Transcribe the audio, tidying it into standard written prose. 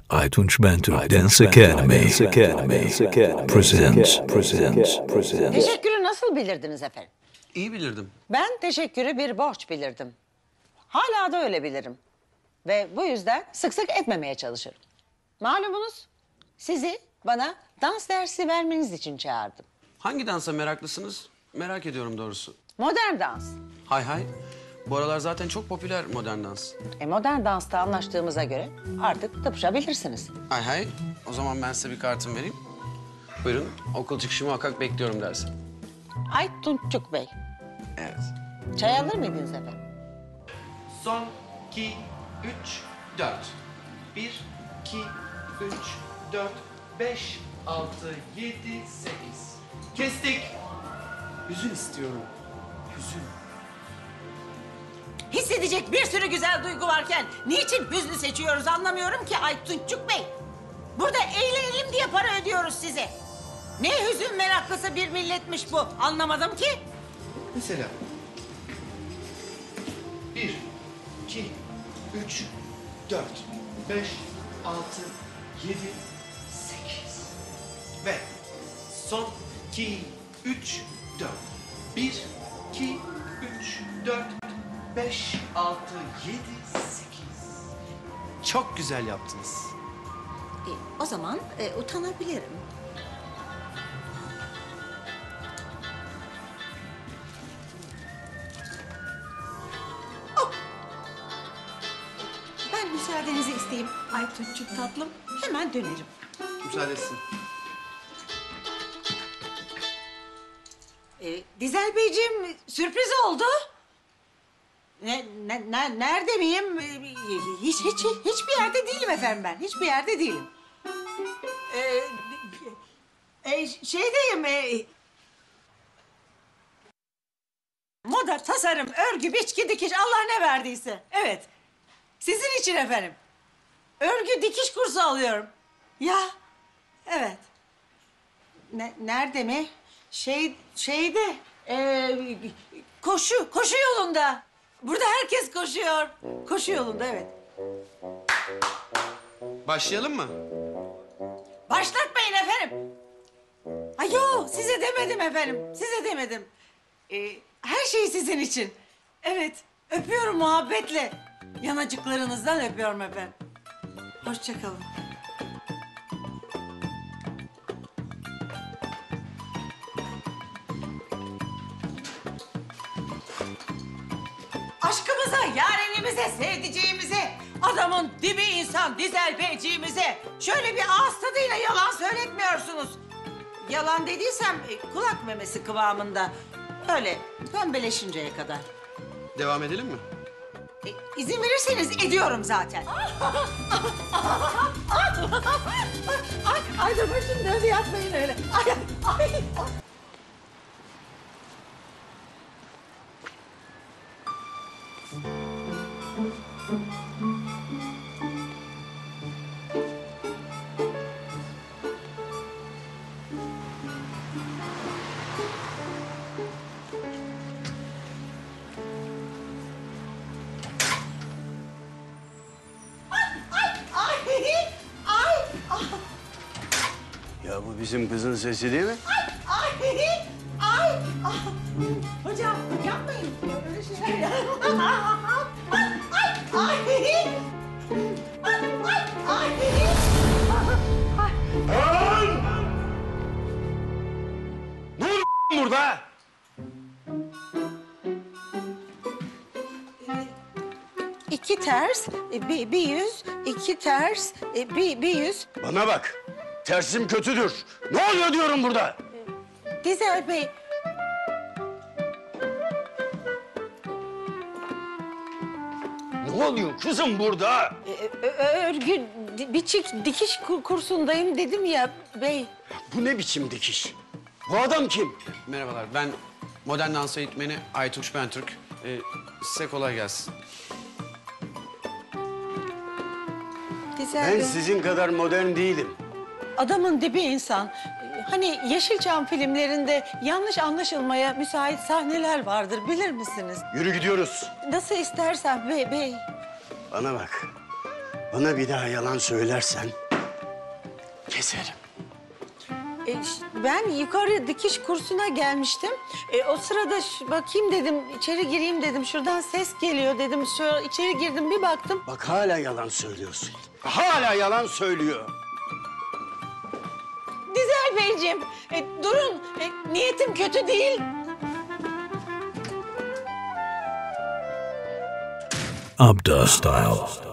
Aytunç Bentürk Dance Academy presents. Teşekkürü nasıl bilirdiniz efendim? İyi bilirdim. Ben teşekkürü bir borç bilirdim. Hala da öyle bilirim. Ve bu yüzden sık sık etmemeye çalışırım. Malumunuz sizi bana dans dersi vermeniz için çağırdım. Hangi dansa meraklısınız? Merak ediyorum doğrusu. Modern dans. Hay hay. Bu aralar zaten çok popüler modern dans. Modern dansta anlaştığımıza göre artık tıpışabilirsiniz. Hay hay. O zaman ben size bir kartım vereyim. Buyurun. Okul çıkışı muhakkak bekliyorum dersin. Aytunçuk Bey, Evet. çay alır mıydınız efendim? Son, 2, 3, 4. 1, 2, 3, 4, 5, 6, 7, 8. Kestik. Hüzün istiyorum. Hüzün. Hissedecek bir sürü güzel duygu varken niçin hüznü seçiyoruz anlamıyorum ki Aytunçuk Bey. Burada eğlenelim diye para ödüyoruz size. Ne hüzün meraklısı bir milletmiş bu, anlamadım ki. Mesela 1, 2, 3, 4, 5, 6, 7, 8 ve son 2, 3, 4. 1, 2, 3, 4, 5, 6, 7, 8. Çok güzel yaptınız. O zaman utanabilirim. Oh! Ben müsaadenizi isteyeyim Aytunçuk tatlım. Hemen dönerim. Müsaade etsin. Dizel Beyciğim sürpriz oldu. Nerede miyim? Hiçbir yerde değilim efendim ben. Hiçbir yerde değilim. Şeydeyim. Moda, tasarım, örgü, biçki, dikiş Allah ne verdiyse. Evet. Sizin için efendim. Örgü, dikiş kursu alıyorum. Ya. Evet. Nerede mi? Şeyde. Koşu yolunda. Burada herkes koşuyor. Koşu yolunda evet. Başlayalım mı? Başlatmayın efendim. Ay yo size demedim efendim. Size demedim. Her şey sizin için. Evet öpüyorum muhabbetle. Yanacıklarınızdan öpüyorum efendim. Hoşça kalın. Aşkımıza, yarenimize, sevdiceğimize, adamın dibi insan Dizel Beyciğimize şöyle bir ağız tadıyla yalan söyletmiyorsunuz. Yalan dediysem kulak memesi kıvamında. Öyle pembeleşinceye kadar. Devam edelim mi? İzin verirseniz ediyorum zaten. Ay da başım döndü yapmayın öyle. Ay. Ya bu bizim kızın sesi değil mi? Ay. Hocam yapmayın öyle şeyler. Ay. Ne oluyor burada? İki ters, bir yüz, iki ters, bir yüz. Bana bak. Tersim kötüdür. Ne oluyor diyorum burada? Dizel Bey, Ne oluyor kızım burada? örgü, dikiş kursundayım dedim ya bey. Bu ne biçim dikiş? Bu adam kim? Merhabalar, ben modern dans eğitmeni Aytunç Bentürk. Size kolay gelsin. Dizel Ben Bey, sizin kadar modern değilim. adamın dibi insan. Hani Yeşilçam filmlerinde yanlış anlaşılmaya müsait sahneler vardır bilir misiniz? Yürü gidiyoruz. Nasıl istersen bey. Bana bak. Bana bir daha yalan söylersen keserim. Ben yukarı dikiş kursuna gelmiştim. O sırada bakayım dedim, içeri gireyim dedim. Şuradan ses geliyor dedim. Şöyle içeri girdim, bir baktım. Bak hala yalan söylüyorsun. Hala yalan söylüyor. Dizel Beyciğim, durun. Niyetim kötü değil. Abda Style.